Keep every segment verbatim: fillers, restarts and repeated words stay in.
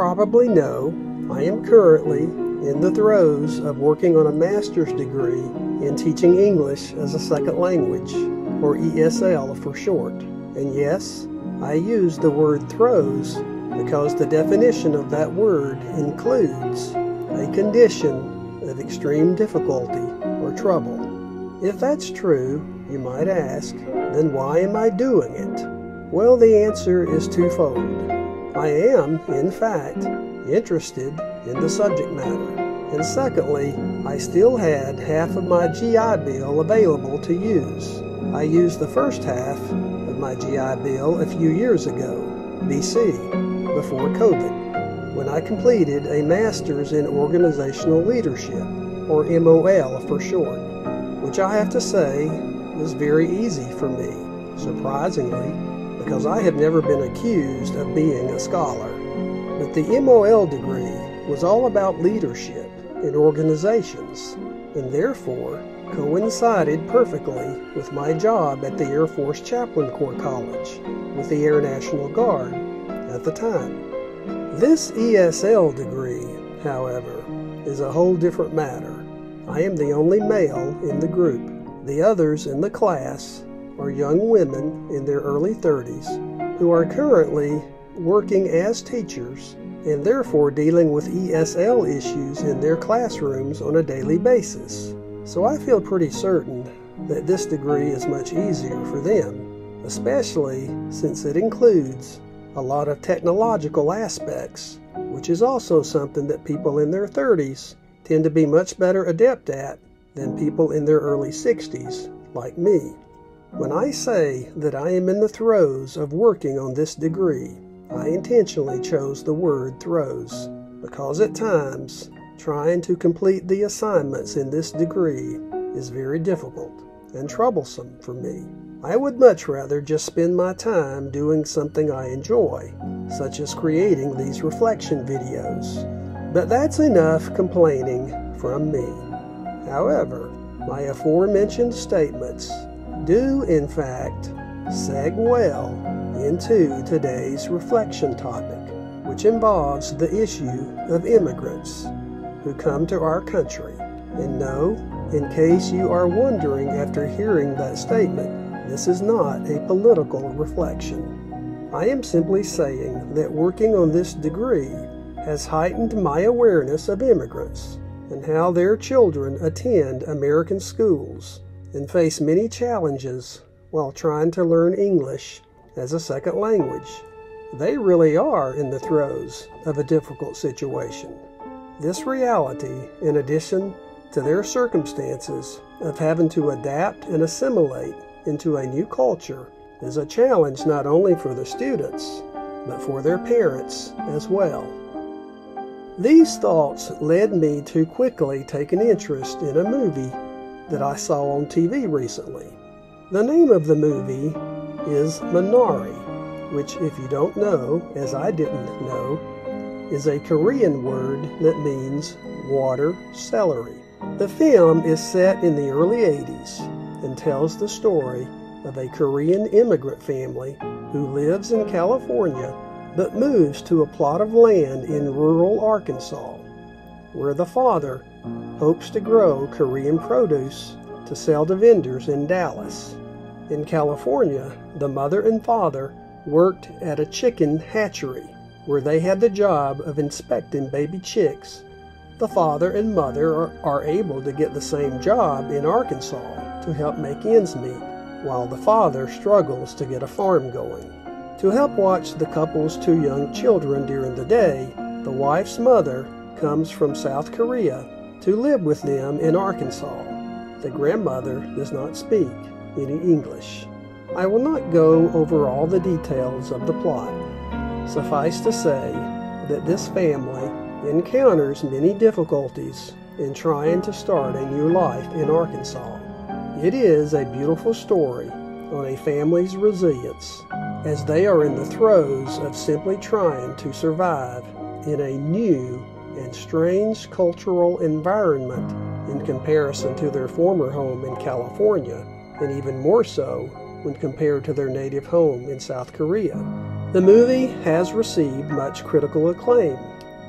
probably know, I am currently in the throes of working on a master's degree in teaching English as a second language, or E S L for short. And yes, I use the word throes because the definition of that word includes a condition of extreme difficulty or trouble. If that's true, you might ask, then why am I doing it? Well, the answer is twofold. I am, in fact, interested in the subject matter. And secondly, I still had half of my G I Bill available to use. I used the first half of my G I Bill a few years ago, B C, before COVID, when I completed a Master's in Organizational Leadership, or M O L for short, which I have to say was very easy for me, surprisingly, because I have never been accused of being a scholar. But the M O L degree was all about leadership in organizations, and therefore coincided perfectly with my job at the Air Force Chaplain Corps College with the Air National Guard at the time. This E S L degree, however, is a whole different matter. I am the only male in the group. The others in the class are young women in their early thirties who are currently working as teachers and therefore dealing with E S L issues in their classrooms on a daily basis. So I feel pretty certain that this degree is much easier for them, especially since it includes a lot of technological aspects, which is also something that people in their thirties tend to be much better adept at than people in their early sixties, like me. When I say that I am in the throes of working on this degree, I intentionally chose the word throes, because at times, trying to complete the assignments in this degree is very difficult and troublesome for me. I would much rather just spend my time doing something I enjoy, such as creating these reflection videos. But that's enough complaining from me. However, my aforementioned statements do, in fact, seg well into today's reflection topic, which involves the issue of immigrants who come to our country. And no, in case you are wondering after hearing that statement, this is not a political reflection. I am simply saying that working on this degree has heightened my awareness of immigrants and how their children attend American schools and face many challenges while trying to learn English as a second language. They really are in the throes of a difficult situation. This reality, in addition to their circumstances of having to adapt and assimilate into a new culture, is a challenge not only for the students, but for their parents as well. These thoughts led me to quickly take an interest in a movie that I saw on T V recently. The name of the movie is Minari, which, if you don't know, as I didn't know, is a Korean word that means water celery. The film is set in the early eighties and tells the story of a Korean immigrant family who lives in California but moves to a plot of land in rural Arkansas, where the father hopes to grow Korean produce to sell to vendors in Dallas. In California, the mother and father worked at a chicken hatchery, where they had the job of inspecting baby chicks. The father and mother are, are able to get the same job in Arkansas to help make ends meet, while the father struggles to get a farm going. To help watch the couple's two young children during the day, the wife's mother comes from South Korea to live with them in Arkansas. The grandmother does not speak any English. I will not go over all the details of the plot. Suffice to say that this family encounters many difficulties in trying to start a new life in Arkansas. It is a beautiful story on a family's resilience as they are in the throes of simply trying to survive in a new and strange cultural environment in comparison to their former home in California, and even more so when compared to their native home in South Korea. The movie has received much critical acclaim,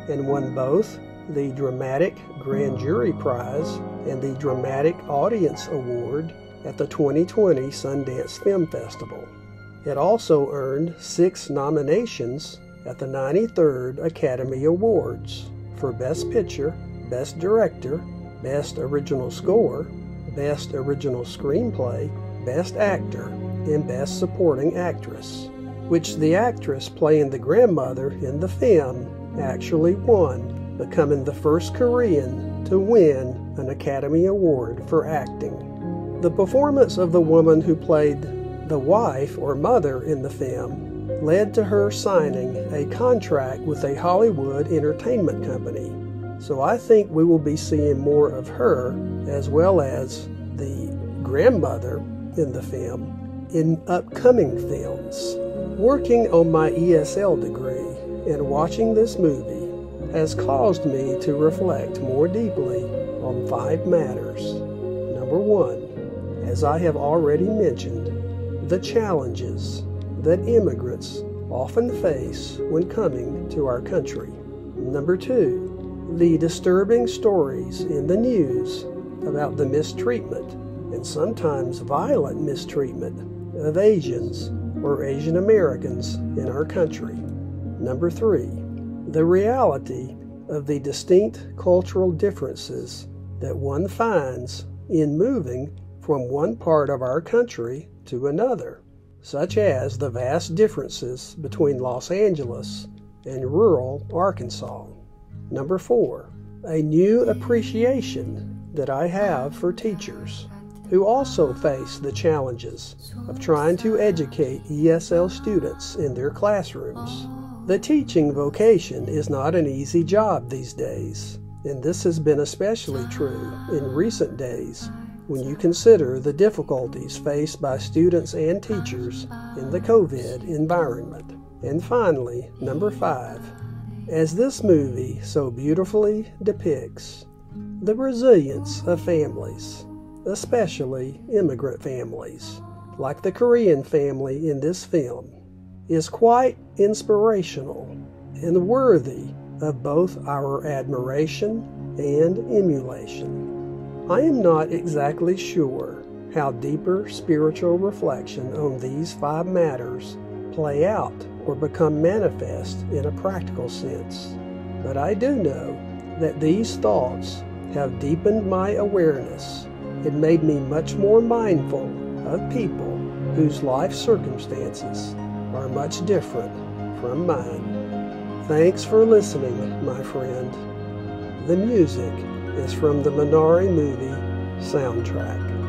and won both the Dramatic Grand Jury Prize and the Dramatic Audience Award at the twenty twenty Sundance Film Festival. It also earned six nominations at the ninety-third Academy Awards for Best Picture, Best Director, Best Original Score, Best Original Screenplay, Best Actor, and Best Supporting Actress, which the actress playing the grandmother in the film actually won, becoming the first Korean to win an Academy Award for acting. The performance of the woman who played the wife or mother in the film led to her signing a contract with a Hollywood entertainment company. So I think we will be seeing more of her, as well as the grandmother in the film, in upcoming films. Working on my E S L degree and watching this movie has caused me to reflect more deeply on five matters. Number one, as I have already mentioned, the challenges that immigrants often face when coming to our country. Number two, the disturbing stories in the news about the mistreatment and sometimes violent mistreatment of Asians or Asian Americans in our country. Number three, the reality of the distinct cultural differences that one finds in moving from one part of our country to another, such as the vast differences between Los Angeles and rural Arkansas. Number four, a new appreciation that I have for teachers who also face the challenges of trying to educate E S L students in their classrooms. The teaching vocation is not an easy job these days, and this has been especially true in recent days when you consider the difficulties faced by students and teachers in the COVID environment. And finally, number five, as this movie so beautifully depicts, the resilience of families, especially immigrant families, like the Korean family in this film, is quite inspirational and worthy of both our admiration and emulation. I am not exactly sure how deeper spiritual reflection on these five matters play out or become manifest in a practical sense, but I do know that these thoughts have deepened my awareness and made me much more mindful of people whose life circumstances are much different from mine. Thanks for listening, my friend. The music is from the Minari movie soundtrack.